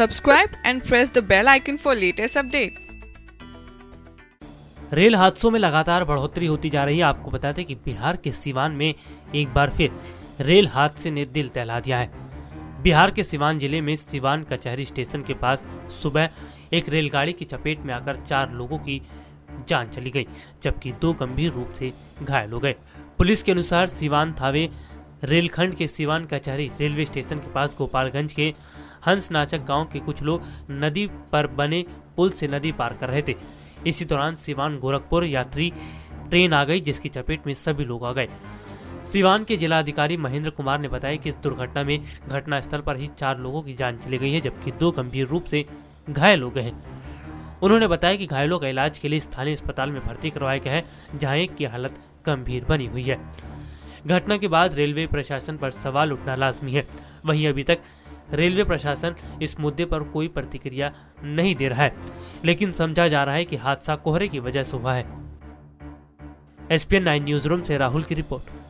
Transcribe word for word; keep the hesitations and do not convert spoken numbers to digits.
Subscribe and press the bell icon for latest update. Rail हादसों में लगातार बढ़ोतरी होती जा रही है। आपको बता दें कि बिहार के सिवान में एक बार फिर रेल हादसे ने दिल दहला दिया है। बिहार के सिवान जिले में सिवान कचहरी स्टेशन के पास सुबह एक रेलगाड़ी की चपेट में आकर चार लोगों की जान चली गई, जबकि दो गंभीर रूप से घायल हो गए। पुलिस के अनुसार सिवान थावे रेलखंड के सिवान कचहरी रेलवे स्टेशन के पास गोपालगंज के हंसनाचक गांव के कुछ लोग नदी पर बने पुल से नदी पार कर रहे थे। इसी दौरान सिवान गोरखपुर यात्री ट्रेन आ गई, जिसकी चपेट में सभी लोग आ गए। सिवान के जिलाधिकारी महेंद्र कुमार ने बताया कि इस दुर्घटना में घटनास्थल पर ही चार लोगों की जान चली गई है, जबकि दो गंभीर रूप से घायल हो गए हैं। उन्होंने बताया कि घायलों का इलाज के लिए स्थानीय अस्पताल में भर्ती करवाया गया है, जहां एक की हालत गंभीर बनी हुई है। घटना के बाद रेलवे प्रशासन पर सवाल उठना लाजमी है। वहीं अभी तक रेलवे प्रशासन इस मुद्दे पर कोई प्रतिक्रिया नहीं दे रहा है, लेकिन समझा जा रहा है कि हादसा कोहरे की वजह से हुआ है। S P N nine news room से राहुल की रिपोर्ट।